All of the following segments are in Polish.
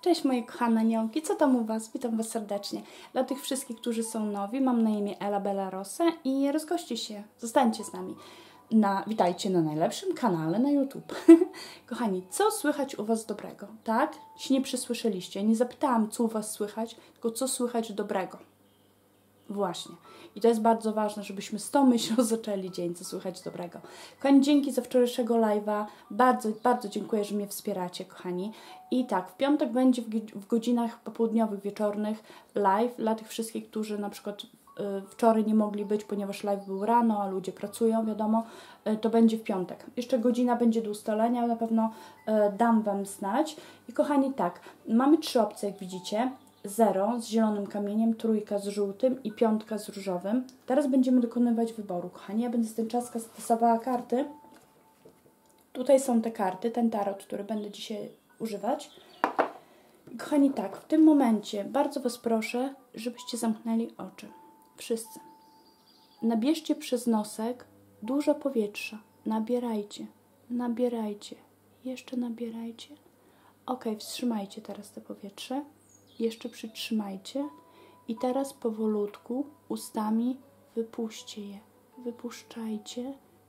Cześć moje kochane aniołki, co tam u Was? Witam Was serdecznie. Dla tych wszystkich, którzy są nowi, mam na imię Ela Bella Rosa i rozgoście się, zostańcie z nami. Witajcie na najlepszym kanale na YouTube. Kochani, co słychać u Was dobrego? Tak? Się nie przysłyszeliście. Nie zapytałam, co u Was słychać, tylko co słychać dobrego. Właśnie. I to jest bardzo ważne, żebyśmy z tą myślą zaczęli dzień, co słychać dobrego. Kochani, dzięki za wczorajszego live'a. Bardzo, bardzo dziękuję, że mnie wspieracie, kochani. I tak, w piątek będzie w godzinach popołudniowych, wieczornych live dla tych wszystkich, którzy na przykład wczoraj nie mogli być, ponieważ live był rano, a ludzie pracują, wiadomo, to będzie w piątek. Jeszcze godzina będzie do ustalenia, na pewno dam Wam znać. I kochani, tak, mamy 3 opcje, jak widzicie. 0 z zielonym kamieniem, 3 z żółtym i 5 z różowym. Teraz będziemy dokonywać wyboru, kochani. Ja będę z ten czas stosowała karty. Tutaj są te karty, ten tarot, który będę dzisiaj używać. I kochani, tak, w tym momencie bardzo Was proszę, żebyście zamknęli oczy. Wszyscy. Nabierzcie przez nosek dużo powietrza. Nabierajcie, nabierajcie, jeszcze nabierajcie. Ok, wstrzymajcie teraz to powietrze. Jeszcze przytrzymajcie i teraz powolutku ustami wypuśćcie je. Wypuszczajcie.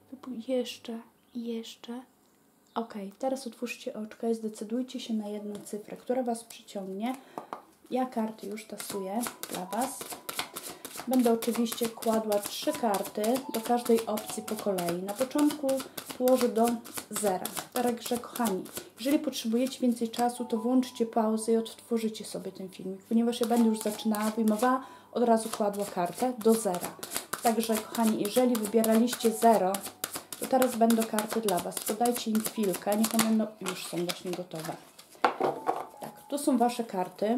Jeszcze. Ok, teraz otwórzcie oczka i zdecydujcie się na jedną cyfrę, która Was przyciągnie. Ja karty już tasuję dla Was. Będę oczywiście kładła 3 karty do każdej opcji po kolei. Na początku położę do 0. Także kochani, jeżeli potrzebujecie więcej czasu, to włączcie pauzę i odtworzycie sobie ten filmik, ponieważ ja będę już zaczynała, wyjmowała, od razu kładła kartę do 0. Także kochani, jeżeli wybieraliście 0, to teraz będą karty dla Was. Podajcie im chwilkę, niech one będą, już są właśnie gotowe. Tak, tu są Wasze karty.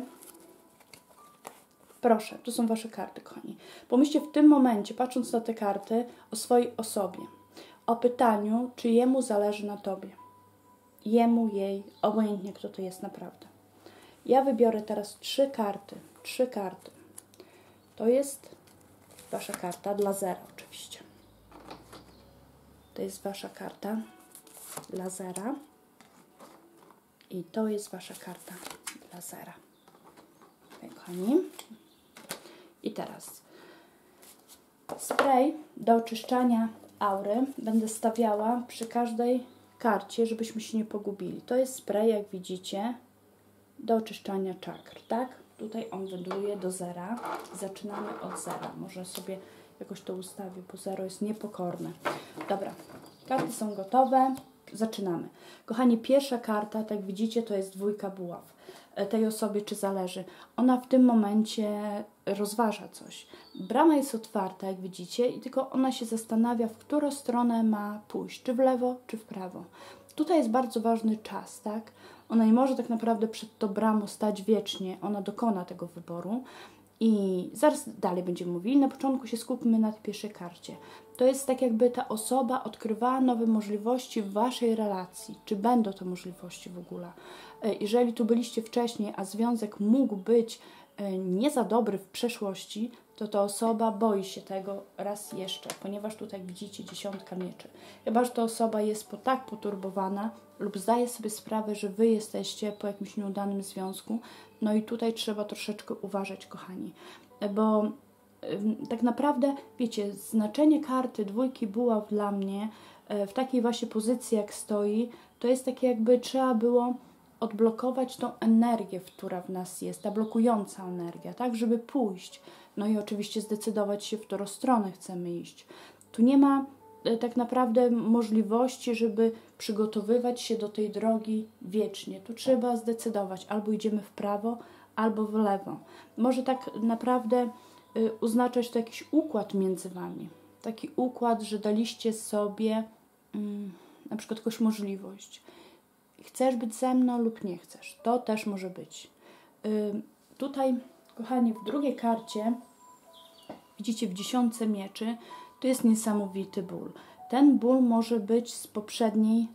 Proszę, tu są Wasze karty, kochani. Pomyślcie w tym momencie, patrząc na te karty, o swojej osobie. O pytaniu, czy jemu zależy na Tobie. Jemu, jej, obojętnie kto to jest naprawdę. Ja wybiorę teraz 3 karty. 3 karty. To jest Wasza karta dla 0 oczywiście. To jest Wasza karta dla 0. I to jest Wasza karta dla 0. Okay, kochani. I teraz spray do oczyszczania aury będę stawiała przy każdej karcie, żebyśmy się nie pogubili. To jest spray, jak widzicie, do oczyszczania czakr, tak? Tutaj on wędruje do 0. Zaczynamy od 0. Może sobie jakoś to ustawię, bo 0 jest niepokorne. Dobra, karty są gotowe. Zaczynamy. Kochani, pierwsza karta, tak widzicie, to jest 2 buław. Tej osobie czy zależy. Ona w tym momencie rozważa coś. Brama jest otwarta, jak widzicie, i tylko ona się zastanawia, w którą stronę ma pójść. Czy w lewo, czy w prawo. Tutaj jest bardzo ważny czas, tak? Ona nie może tak naprawdę przed tą bramą stać wiecznie. Ona dokona tego wyboru. I zaraz dalej będziemy mówili. Na początku się skupmy na tej pierwszej karcie. To jest tak, jakby ta osoba odkrywała nowe możliwości w Waszej relacji. Czy będą to możliwości w ogóle? Jeżeli tu byliście wcześniej, a związek mógł być nie za dobry w przeszłości, to ta osoba boi się tego raz jeszcze, ponieważ tutaj widzicie 10 mieczy. Chyba że ta osoba jest tak poturbowana lub zdaje sobie sprawę, że Wy jesteście po jakimś nieudanym związku. No i tutaj trzeba troszeczkę uważać, kochani, bo tak naprawdę, wiecie, znaczenie karty 2 buław dla mnie w takiej właśnie pozycji, jak stoi, to jest takie, jakby trzeba było odblokować tą energię, która w nas jest, ta blokująca energia, tak, żeby pójść. No i oczywiście zdecydować się, w którą stronę chcemy iść. Tu nie ma tak naprawdę możliwości, żeby przygotowywać się do tej drogi wiecznie. Tu trzeba zdecydować, albo idziemy w prawo, albo w lewo. Może tak naprawdę oznaczać to jakiś układ między Wami. Taki układ, że daliście sobie na przykład jakąś możliwość. Chcesz być ze mną lub nie chcesz. To też może być. Tutaj, kochani, w drugiej karcie widzicie w 10 mieczy, to jest niesamowity ból. Ten ból może być z poprzedniej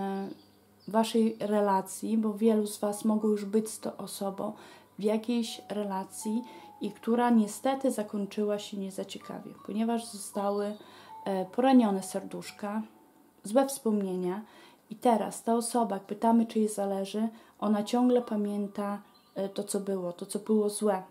Waszej relacji, bo wielu z Was mogło już być z tą osobą w jakiejś relacji i która niestety zakończyła się nie za ciekawie, ponieważ zostały poranione serduszka, złe wspomnienia. I teraz ta osoba, jak pytamy, czy jej zależy, Ona ciągle pamięta to, co było złe.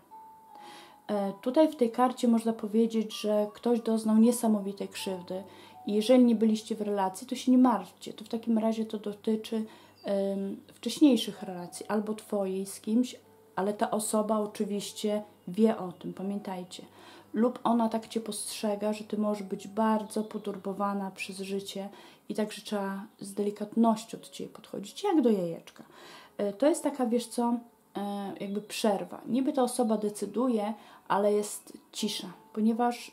Tutaj w tej karcie można powiedzieć, że ktoś doznał niesamowitej krzywdy i jeżeli nie byliście w relacji, to się nie martwcie. To w takim razie to dotyczy wcześniejszych relacji, albo twojej z kimś, ale ta osoba oczywiście wie o tym, pamiętajcie. Lub ona tak cię postrzega, że ty możesz być bardzo poturbowana przez życie i także trzeba z delikatnością do ciebie podchodzić, jak do jajeczka. To jest taka, wiesz co, jakby przerwa. Niby ta osoba decyduje, ale jest cisza, ponieważ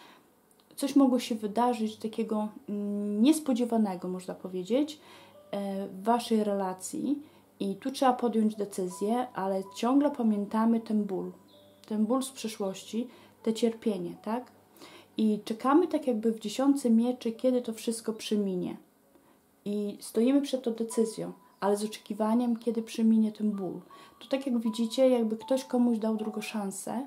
coś mogło się wydarzyć takiego niespodziewanego, można powiedzieć, w waszej relacji i tu trzeba podjąć decyzję, ale ciągle pamiętamy ten ból z przeszłości, te cierpienie, tak? I czekamy tak jakby w 10 mieczy, kiedy to wszystko przeminie. I stoimy przed tą decyzją, ale z oczekiwaniem, kiedy przeminie ten ból. To tak jak widzicie, jakby ktoś komuś dał drugą szansę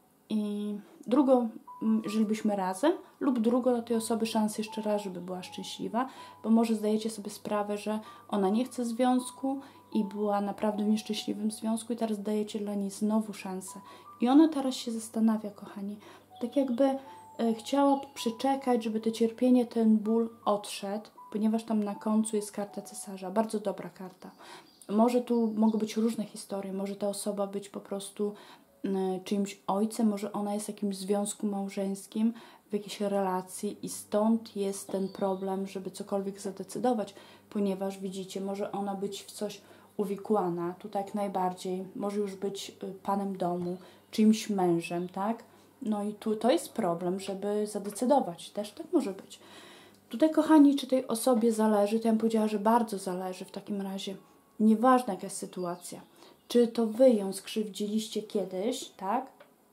i drugą, jeżeli byśmy razem, lub drugą dla tej osoby szansę jeszcze raz, żeby była szczęśliwa, bo może zdajecie sobie sprawę, że ona nie chce związku i była naprawdę w nieszczęśliwym związku i teraz dajecie dla niej znowu szansę. I ona teraz się zastanawia, kochani, tak jakby chciała przeczekać, żeby to cierpienie, ten ból odszedł, ponieważ tam na końcu jest karta cesarza. Bardzo dobra karta. Może tu mogą być różne historie. Może ta osoba być po prostu czyimś ojcem, może ona jest w jakimś związku małżeńskim, w jakiejś relacji i stąd jest ten problem, żeby cokolwiek zadecydować, ponieważ widzicie, może ona być w coś uwikłana, tutaj jak najbardziej, może już być panem domu, czyimś mężem, tak? No i tu to jest problem, żeby zadecydować, też tak może być. Tutaj, kochani, czy tej osobie zależy, to ja bym powiedziała, że bardzo zależy w takim razie. Nieważna jaka jest sytuacja. Czy to wy ją skrzywdziliście kiedyś, tak?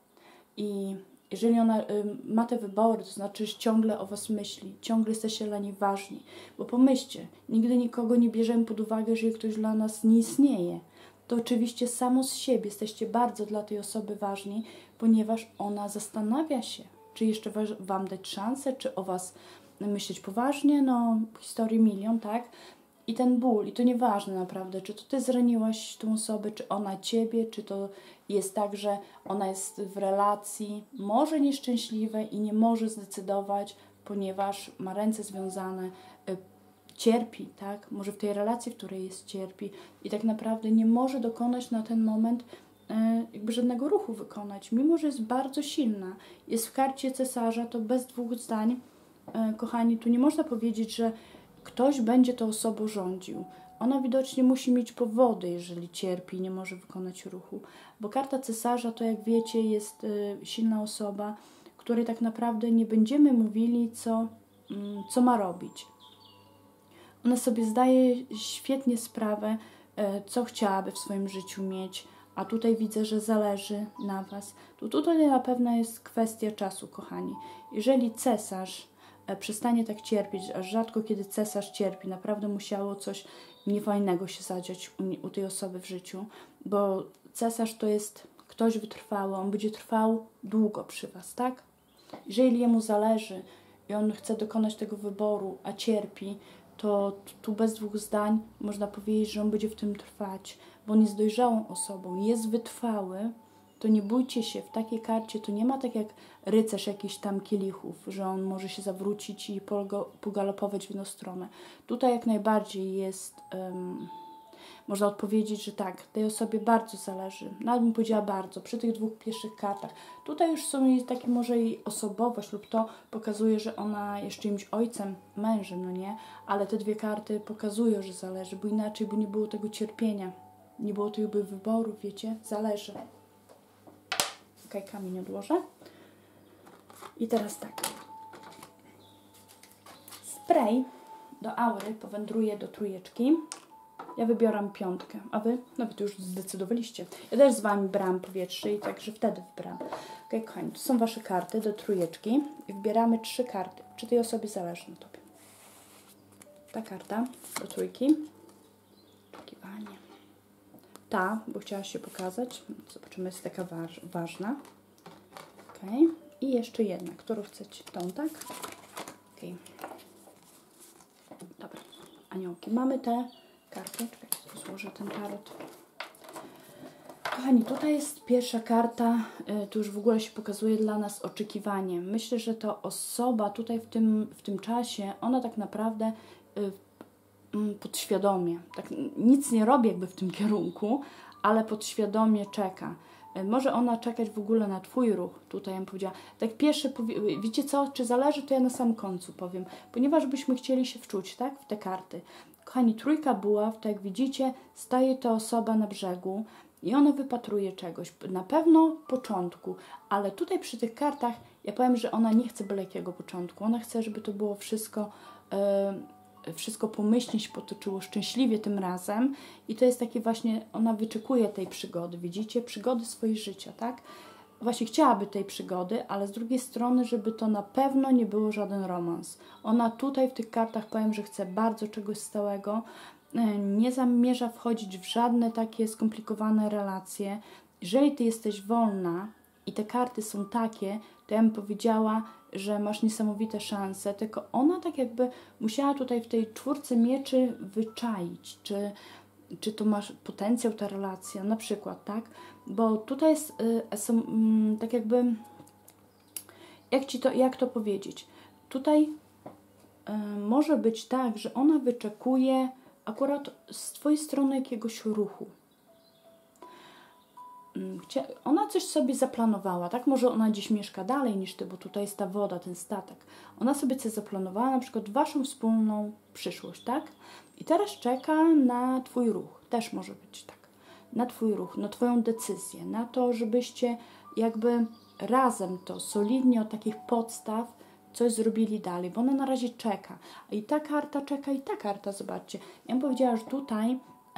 I jeżeli ona ma te wybory, to znaczy, że ciągle o was myśli, ciągle jesteście dla niej ważni. Bo pomyślcie, nigdy nikogo nie bierzemy pod uwagę, jeżeli ktoś dla nas nie istnieje. To oczywiście samo z siebie jesteście bardzo dla tej osoby ważni, ponieważ ona zastanawia się, czy jeszcze wam dać szansę, czy o was myśleć poważnie, no historii milion, tak? I ten ból, i to nieważne naprawdę, czy to ty zraniłaś tą osobę, czy ona ciebie, czy to jest tak, że ona jest w relacji, może nieszczęśliwej i nie może zdecydować, ponieważ ma ręce związane, cierpi, tak? Może w tej relacji, w której jest, cierpi i tak naprawdę nie może dokonać na ten moment jakby żadnego ruchu wykonać, mimo że jest bardzo silna. Jest w karcie cesarza, to bez dwóch zdań, kochani, tu nie można powiedzieć, że ktoś będzie tą osobą rządził. Ona widocznie musi mieć powody, jeżeli cierpi i nie może wykonać ruchu. Bo karta cesarza to, jak wiecie, jest silna osoba, której tak naprawdę nie będziemy mówili, co ma robić. Ona sobie zdaje świetnie sprawę, co chciałaby w swoim życiu mieć, a tutaj widzę, że zależy na was. Tutaj na pewno jest kwestia czasu, kochani. Jeżeli cesarz przestanie tak cierpieć, aż rzadko kiedy cesarz cierpi, naprawdę musiało coś niefajnego się zadziać u tej osoby w życiu, bo cesarz to jest ktoś wytrwały, on będzie trwał długo przy was, tak? Jeżeli jemu zależy i on chce dokonać tego wyboru, a cierpi, to tu bez dwóch zdań można powiedzieć, że on będzie w tym trwać, bo on jest dojrzałą osobą, jest wytrwały, to nie bójcie się, w takiej karcie to nie ma tak jak rycerz jakichś tam kielichów, że on może się zawrócić i pogalopować w inną stronę. Tutaj jak najbardziej jest, można odpowiedzieć, że tak, tej osobie bardzo zależy. Nawet bym powiedziała bardzo, przy tych dwóch pierwszych kartach. Tutaj już są jej takie może jej osobowość lub to pokazuje, że ona jest czyimś ojcem, mężem, no nie? Ale te dwie karty pokazują, że zależy, bo inaczej by nie było tego cierpienia, nie było tych wyborów, wiecie? Zależy. Ok, kamień odłożę. I teraz tak. Spray do aury powędruje do trójeczki. Ja wybieram 5, a wy? No wy to już zdecydowaliście. Ja też z wami brałam powietrze i także wtedy wybrałam. Ok, kochani, to są wasze karty do trójeczki. I wybieramy 3 karty. Czy tej osobie zależy na tobie? Ta karta do trójki. Oczekiwanie. Ta, bo chciała się pokazać. Zobaczymy, jest taka ważna. Ok. I jeszcze jedna, którą chcecie? Tą, tak? Ok. Dobra, aniołki. Mamy te karty. Czekajcie, złożę ten tarot. kochani, tutaj jest pierwsza karta, tu już w ogóle się pokazuje dla nas oczekiwanie. Myślę, że to osoba tutaj w tym czasie, ona tak naprawdę podświadomie, tak nic nie robi jakby w tym kierunku, ale podświadomie czeka. Może ona czekać w ogóle na Twój ruch, tutaj ja bym powiedziała. Tak pierwsze, wiecie co, czy zależy, to ja na samym końcu powiem, ponieważ byśmy chcieli się wczuć, tak, w te karty. Kochani, trójka buław, tak jak widzicie, staje ta osoba na brzegu i ona wypatruje czegoś, na pewno początku, ale tutaj przy tych kartach ja powiem, że ona nie chce byle jakiego początku, ona chce, żeby to było wszystko pomyślnie się potoczyło, szczęśliwie tym razem i to jest takie właśnie, ona wyczekuje tej przygody, widzicie, przygody swojego życia, tak? Właśnie chciałaby tej przygody, ale z drugiej strony, żeby to na pewno nie było żaden romans. Ona tutaj w tych kartach, powiem, że chce bardzo czegoś stałego, nie zamierza wchodzić w żadne takie skomplikowane relacje. Jeżeli Ty jesteś wolna i te karty są takie, to ja bym powiedziała, że masz niesamowite szanse, tylko ona tak jakby musiała tutaj w tej czwórce mieczy wyczaić, czy to masz potencjał ta relacja, na przykład, tak? Bo tutaj jest, tak jakby, jak to powiedzieć? Tutaj może być tak, że ona wyczekuje akurat z Twojej strony jakiegoś ruchu. Ona coś sobie zaplanowała, tak? Może ona gdzieś mieszka dalej niż Ty, bo tutaj jest ta woda, ten statek. Ona sobie coś zaplanowała, na przykład Waszą wspólną przyszłość, tak? I teraz czeka na Twój ruch. Też może być tak. Na Twój ruch, na Twoją decyzję, na to, żebyście jakby razem to solidnie od takich podstaw coś zrobili dalej, bo ona na razie czeka. I ta karta czeka, i ta karta, zobaczcie. Ja bym powiedziała, że tutaj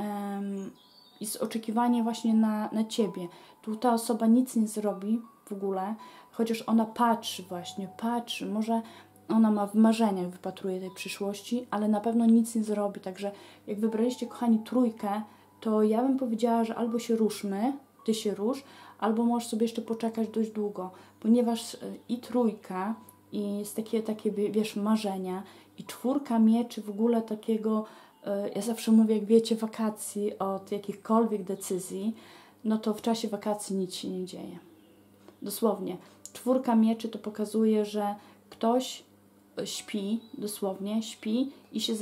jest oczekiwanie właśnie na Ciebie. Tu ta osoba nic nie zrobi w ogóle, chociaż ona patrzy, może ona ma w marzeniach, wypatruje tej przyszłości, ale na pewno nic nie zrobi. Także jak wybraliście, kochani, trójkę, to ja bym powiedziała, że albo się ruszmy, Ty się rusz, albo możesz sobie jeszcze poczekać dość długo, ponieważ i trójka, i jest takie wiesz, marzenia, i czwórka mieczy w ogóle takiego, ja zawsze mówię, jak wiecie, wakacji od jakichkolwiek decyzji, no to w czasie wakacji nic się nie dzieje. Dosłownie. Czwórka mieczy to pokazuje, że ktoś śpi, dosłownie śpi i się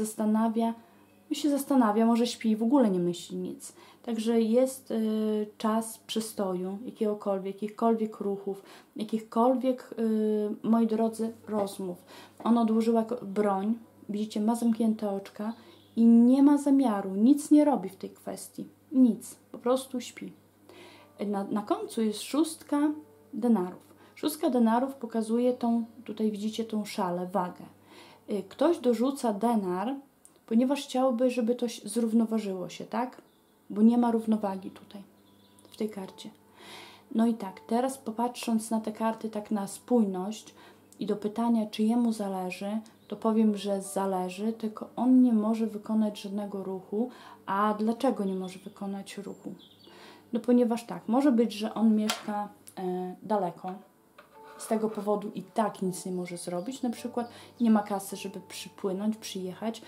zastanawia, może śpi i w ogóle nie myśli nic. Także jest czas przystoju, jakichkolwiek ruchów, jakichkolwiek, moi drodzy, rozmów. Ona odłożyła broń, widzicie, ma zamknięte oczka i nie ma zamiaru, nic nie robi w tej kwestii. Nic, po prostu śpi. Na końcu jest szóstka denarów. Szóstka denarów pokazuje tutaj widzicie tą szalę, wagę. Ktoś dorzuca denar, ponieważ chciałby, żeby to zrównoważyło się, tak? Bo nie ma równowagi tutaj, w tej karcie. No i tak, teraz popatrząc na te karty tak na spójność i do pytania, czy jemu zależy, to powiem, że zależy, tylko on nie może wykonać żadnego ruchu. A dlaczego nie może wykonać ruchu? No ponieważ tak, może być, że on mieszka daleko, z tego powodu i tak nic nie może zrobić. Na przykład nie ma kasy, żeby przypłynąć, przyjechać.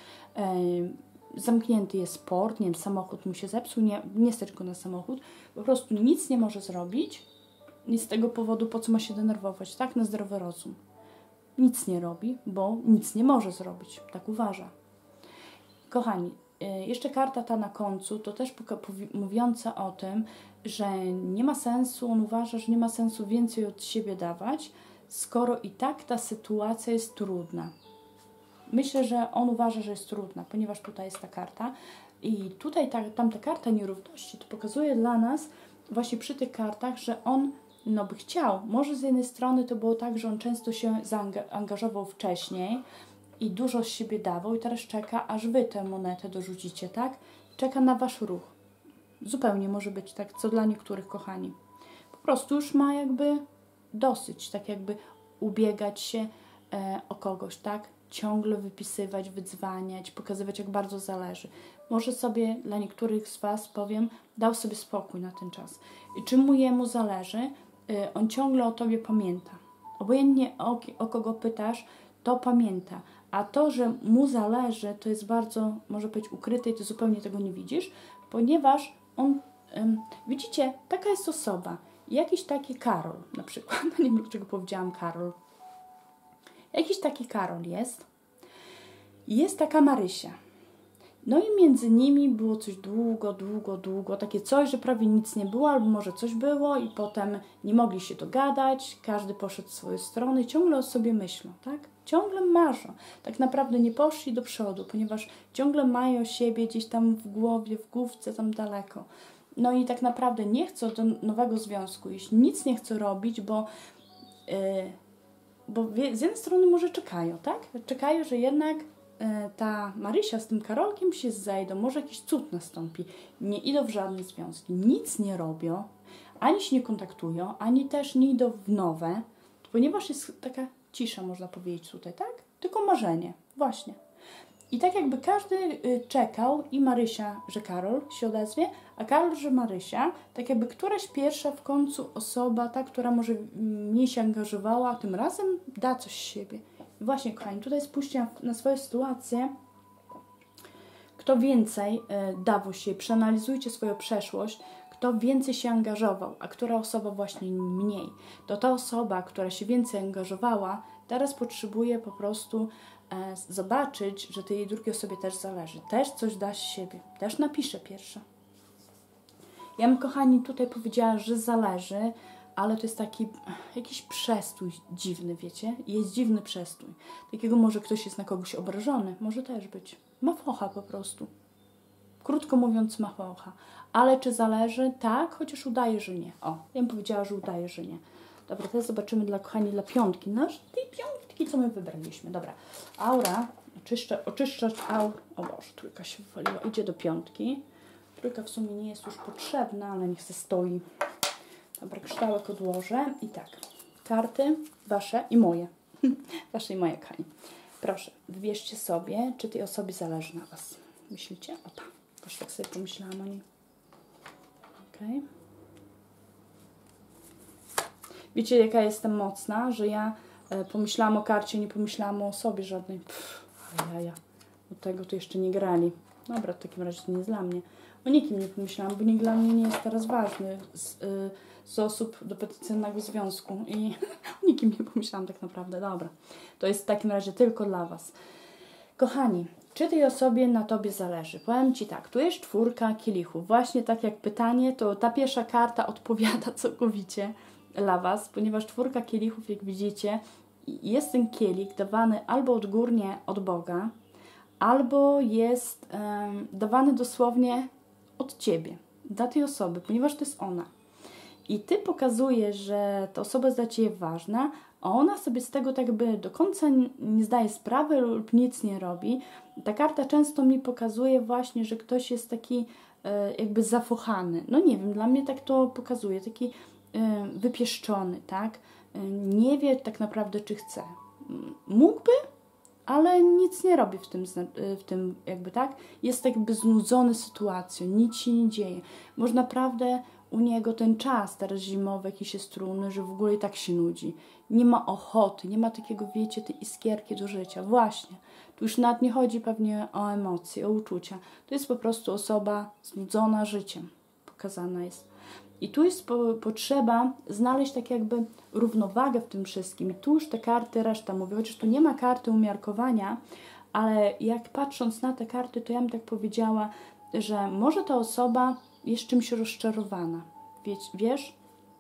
Zamknięty jest port, nie wiem, samochód mu się zepsuł, nie stać go na samochód. Po prostu nic nie może zrobić i z tego powodu po co ma się denerwować, tak? Na zdrowy rozum. Nic nie robi, bo nic nie może zrobić. Tak uważa. Kochani, jeszcze karta ta na końcu, to też mówiąca o tym, że nie ma sensu, on uważa, że nie ma sensu więcej od siebie dawać, skoro i tak ta sytuacja jest trudna. Myślę, że on uważa, że jest trudna, ponieważ tutaj jest ta karta i tutaj tamta karta nierówności to pokazuje dla nas właśnie przy tych kartach, że on by chciał. Może z jednej strony to było tak, że on często się zaangażował wcześniej i dużo z siebie dawał i teraz czeka, aż wy tę monetę dorzucicie, tak? Czeka na wasz ruch. Zupełnie może być tak, co dla niektórych, kochani. Po prostu już ma jakby dosyć, tak jakby ubiegać się o kogoś, tak? Ciągle wypisywać, wydzwaniać, pokazywać, jak bardzo zależy. Może sobie dla niektórych z was, powiem, dał sobie spokój na ten czas. I czym jemu zależy, on ciągle o tobie pamięta. Obojętnie o kogo pytasz, to pamięta. A to, że mu zależy, to jest bardzo, może być ukryte i ty zupełnie tego nie widzisz, ponieważ on Widzicie, taka jest osoba. Jakiś taki Karol na przykład. Nie wiem, dlaczego powiedziałam Karol. Jakiś taki Karol jest. Jest taka Marysia. No i między nimi było coś długo, takie coś, że prawie nic nie było, albo może coś było i potem nie mogli się dogadać, każdy poszedł w swoją stronę i ciągle o sobie myślą, tak? Ciągle marzą. Tak naprawdę nie poszli do przodu, ponieważ ciągle mają siebie gdzieś tam w głowie, w główce, tam daleko. No i tak naprawdę nie chcą do nowego związku iść, nic nie chcą robić, bo z jednej strony może czekają, tak? Czekają, że jednak ta Marysia z tym Karolkiem się zejdą, może jakiś cud nastąpi. Nie idą w żadne związki, nic nie robią, ani się nie kontaktują, ani też nie idą w nowe, ponieważ jest taka cisza, można powiedzieć tutaj, tak? Tylko marzenie, właśnie. I tak jakby każdy czekał i Marysia, że Karol się odezwie, a Karol, że Marysia, tak jakby któraś pierwsza w końcu osoba, ta, która może mniej się angażowała, a tym razem da coś z siebie. I właśnie, kochani, tutaj spójrzcie na swoją sytuację. Kto więcej dawał się, przeanalizujcie swoją przeszłość, kto więcej się angażował, a która osoba właśnie mniej. To ta osoba, która się więcej angażowała, teraz potrzebuje po prostu zobaczyć, że tej drugiej osobie też zależy. Też coś da z siebie. Też napisze pierwsza. Ja bym, kochani, tutaj powiedziała, że zależy, ale to jest taki jakiś przestój dziwny, wiecie? Jest dziwny przestój. Takiego może ktoś jest na kogoś obrażony. Może też być. Ma focha po prostu. Krótko mówiąc, ma focha. Ale czy zależy? Tak, chociaż udaje, że nie. O, ja bym powiedziała, że udaje, że nie. Dobra, teraz zobaczymy kochani, dla piątki. Tej piątki, co my wybraliśmy. Dobra, aura, oczyszczacz aur. O Boże, trójka się wywaliła. Idzie do piątki. Trójka w sumie nie jest już potrzebna, ale niech se stoi. Dobra, kryształek odłożę. I tak, karty wasze i moje. Wasze i moje, kochani. Proszę, wybierzcie sobie, czy tej osobie zależy na was. Myślicie? O tak. Też tak sobie pomyślałam o niej. Okej. Wiecie, jaka jestem mocna, że ja pomyślałam o karcie, nie pomyślałam o osobie żadnej. Jaja. Do tego to jeszcze nie grali. Dobra, w takim razie to nie jest dla mnie. O nikim nie pomyślałam, bo nikt dla mnie nie jest teraz ważny z osób do potencjalnego związku. I o nikim nie pomyślałam tak naprawdę. Dobra. To jest w takim razie tylko dla was. Kochani, czy tej osobie na tobie zależy? Powiem ci tak, tu jest 4 kielichów. Właśnie tak jak pytanie, to ta pierwsza karta odpowiada całkowicie dla was, ponieważ 4 kielichów, jak widzicie, jest ten kielich dawany albo odgórnie od Boga, albo jest dawany dosłownie od ciebie, dla tej osoby, ponieważ to jest ona. I ty pokazujesz, że ta osoba jest dla ciebie ważna, a ona sobie z tego tak by do końca nie zdaje sprawy lub nic nie robi. Ta karta często mi pokazuje właśnie, że ktoś jest taki jakby zafochany. No nie wiem, dla mnie tak to pokazuje, taki wypieszczony, tak? Nie wie tak naprawdę, czy chce. Mógłby, ale nic nie robi w tym jakby, tak? Jest jakby znudzony sytuacją, nic się nie dzieje. Może naprawdę u niego ten czas teraz zimowy jakiś jest trudny, że w ogóle i tak się nudzi. Nie ma ochoty, nie ma takiego, wiecie, tej iskierki do życia. Właśnie. Tu już nawet nie chodzi pewnie o emocje, o uczucia. To jest po prostu osoba znudzona życiem. Pokazana jest. I tu jest potrzeba znaleźć tak jakby równowagę w tym wszystkim. I tu już te karty reszta mówię, chociaż tu nie ma karty umiarkowania, ale jak patrząc na te karty, to ja bym tak powiedziała, że może ta osoba jest czymś rozczarowana. Wiesz?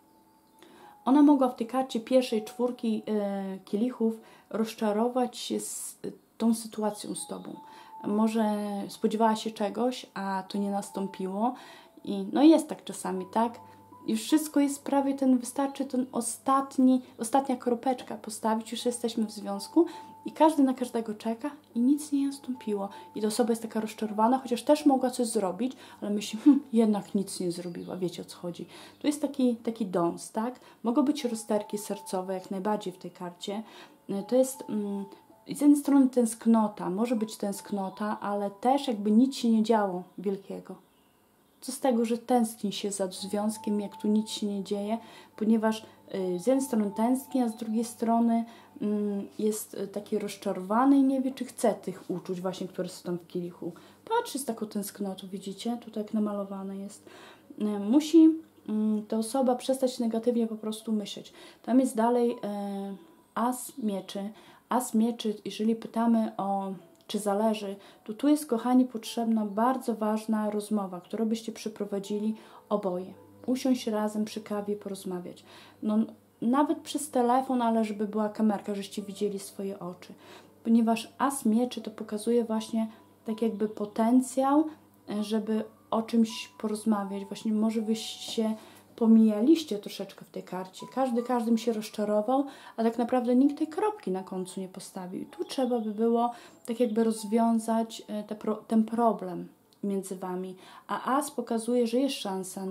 Ona mogła w tej karcie pierwszej 4 kielichów rozczarować się z tą sytuacją z tobą. Może spodziewała się czegoś, a to nie nastąpiło. I no jest tak czasami, tak? Już wszystko jest prawie wystarczy ten ostatnia kropeczka postawić, już jesteśmy w związku i każdy na każdego czeka i nic nie nastąpiło. I ta osoba jest taka rozczarowana, chociaż też mogła coś zrobić, ale myśli, jednak nic nie zrobiła, wiecie o co chodzi. Tu jest taki dąs, tak? Mogą być rozterki sercowe jak najbardziej w tej karcie. To jest z jednej strony tęsknota, może być tęsknota, ale też jakby nic się nie działo wielkiego. Co z tego, że tęskni się za związkiem, jak tu nic się nie dzieje, ponieważ z jednej strony tęskni, a z drugiej strony jest taki rozczarowany i nie wie, czy chce tych uczuć właśnie, które są tam w kielichu. Patrzy z taką tęsknotą, widzicie? Tutaj jak namalowane jest. musi ta osoba przestać negatywnie po prostu myśleć. Tam jest dalej as mieczy. As mieczy, jeżeli pytamy o czy zależy, to tu jest, kochani, potrzebna bardzo ważna rozmowa, którą byście przeprowadzili oboje. Usiąść razem przy kawie, porozmawiać. No, nawet przez telefon, ale żeby była kamerka, żeście widzieli swoje oczy. Ponieważ as mieczy to pokazuje właśnie tak jakby potencjał, żeby o czymś porozmawiać. Właśnie może wy się pomijaliście troszeczkę w tej karcie. Każdym się rozczarował, a tak naprawdę nikt tej kropki na końcu nie postawił. I tu trzeba by było tak jakby rozwiązać ten problem między wami. A as pokazuje, że jest szansa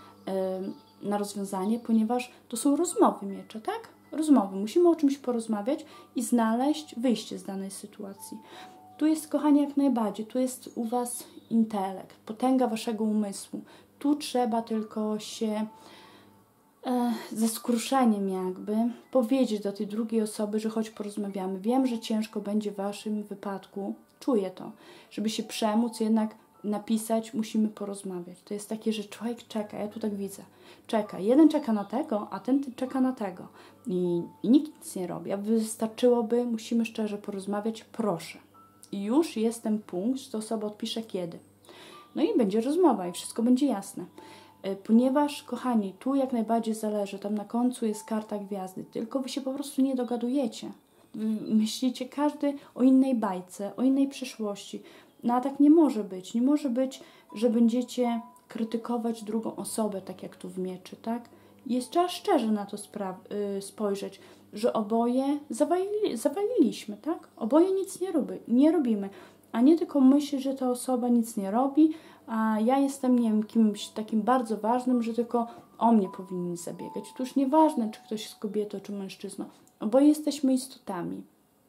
na rozwiązanie, ponieważ to są rozmowy miecze, tak? Rozmowy. Musimy o czymś porozmawiać i znaleźć wyjście z danej sytuacji. Tu jest, kochani, jak najbardziej. Tu jest u was intelekt, potęga waszego umysłu. Tu trzeba tylko się ze skruszeniem jakby powiedzieć do tej drugiej osoby, że choć porozmawiamy. Wiem, że ciężko będzie w waszym wypadku, czuję to. Żeby się przemóc, jednak napisać, musimy porozmawiać. To jest takie, że człowiek czeka, ja tu tak widzę, czeka. Jeden czeka na tego, a ten czeka na tego. I nikt nic nie robi. A wystarczyłoby, musimy szczerze porozmawiać, proszę. I już jest ten punkt, że ta osoba odpisze kiedy. No i będzie rozmowa i wszystko będzie jasne. Ponieważ, kochani, tu jak najbardziej zależy, tam na końcu jest karta gwiazdy, tylko wy się po prostu nie dogadujecie. Myślicie każdy o innej bajce, o innej przyszłości. No a tak nie może być. Nie może być, że będziecie krytykować drugą osobę, tak jak tu w mieczy, tak? Trzeba szczerze na to spojrzeć, że oboje zawaliliśmy, tak? Oboje nic nie robimy. A nie tylko myśleć, że ta osoba nic nie robi, a ja jestem, nie wiem, kimś takim bardzo ważnym, że tylko o mnie powinni zabiegać. To już nieważne, czy ktoś jest kobietą, czy mężczyzną. Oboje jesteśmy istotami.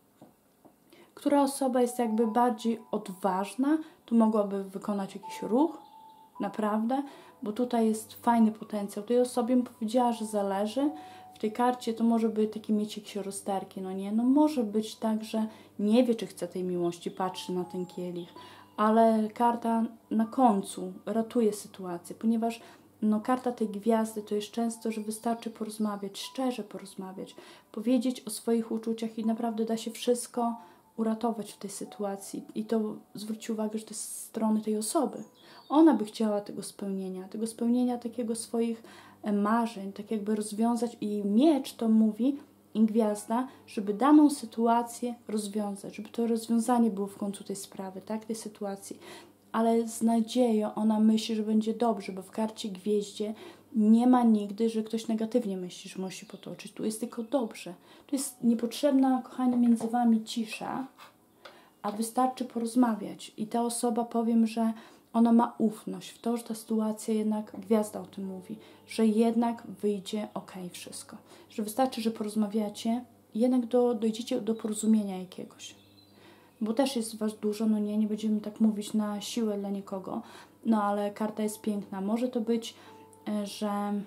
Która osoba jest jakby bardziej odważna, to mogłaby wykonać jakiś ruch, naprawdę, bo tutaj jest fajny potencjał. Tej osobie bym powiedziała, że zależy. W tej karcie to może być taki mieć jakieś rozterki, no nie? No może być tak, że nie wie, czy chce tej miłości, patrzy na ten kielich, ale karta na końcu ratuje sytuację, ponieważ no, karta tej gwiazdy to jest często, że wystarczy porozmawiać, szczerze porozmawiać, powiedzieć o swoich uczuciach i naprawdę da się wszystko uratować w tej sytuacji. I to zwróć uwagę, że to jest z strony tej osoby. Ona by chciała tego spełnienia takiego swoich marzeń, tak jakby rozwiązać i miecz to mówi i gwiazda, żeby daną sytuację rozwiązać, żeby to rozwiązanie było w końcu tej sprawy, tak, tej sytuacji. Ale z nadzieją ona myśli, że będzie dobrze, bo w karcie gwieździe nie ma nigdy, że ktoś negatywnie myśli, że musi potoczyć. Tu jest tylko dobrze. Tu jest niepotrzebna, kochani, między wami cisza, a wystarczy porozmawiać. I ta osoba, powiem, że ona ma ufność w to, że ta sytuacja jednak, gwiazda o tym mówi, że jednak wyjdzie okej wszystko. Że wystarczy, że porozmawiacie i jednak dojdziecie do porozumienia jakiegoś. Bo też jest was dużo, no nie będziemy tak mówić na siłę dla nikogo, no ale karta jest piękna. Może to być, że...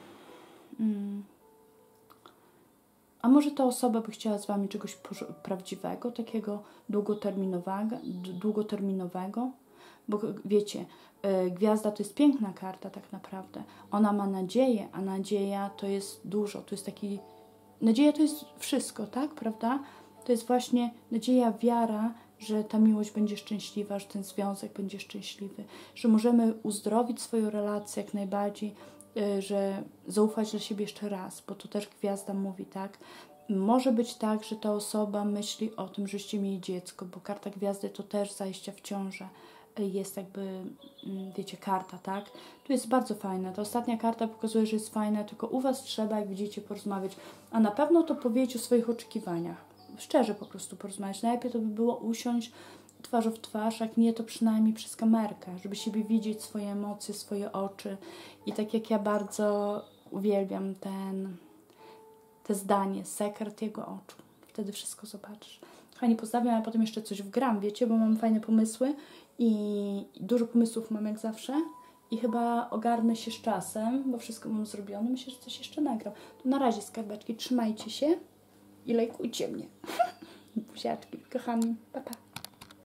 A może ta osoba by chciała z wami czegoś prawdziwego, takiego długoterminowego? Bo wiecie, gwiazda to jest piękna karta tak naprawdę. Ona ma nadzieję, a nadzieja to jest dużo. To jest taki... Nadzieja to jest wszystko, tak? Prawda? To jest właśnie nadzieja, wiara, że ta miłość będzie szczęśliwa, że ten związek będzie szczęśliwy, że możemy uzdrowić swoją relację jak najbardziej, że zaufać dla siebie jeszcze raz, bo to też gwiazda mówi, tak? Może być tak, że ta osoba myśli o tym, żeście mieli dziecko, bo karta gwiazdy to też zajścia w ciążę. Jest jakby, wiecie, karta, tak? Tu jest bardzo fajna. Ta ostatnia karta pokazuje, że jest fajna, tylko u was trzeba, jak widzicie, porozmawiać. A na pewno to powiedzieć o swoich oczekiwaniach. Szczerze po prostu porozmawiać. Najlepiej to by było usiąść twarzą w twarz, jak nie, to przynajmniej przez kamerkę, żeby siebie widzieć, swoje emocje, swoje oczy. I tak jak ja bardzo uwielbiam te zdanie, sekret jego oczu. Wtedy wszystko zobaczysz. Kochani, pozdrawiam, a potem jeszcze coś wgram, wiecie, bo mam fajne pomysły i dużo pomysłów mam jak zawsze i chyba ogarnę się z czasem, bo wszystko mam zrobione. Myślę, że coś jeszcze nagram. To na razie, skarbeczki, trzymajcie się i lajkujcie mnie. Buziaczki, kochani, pa pa.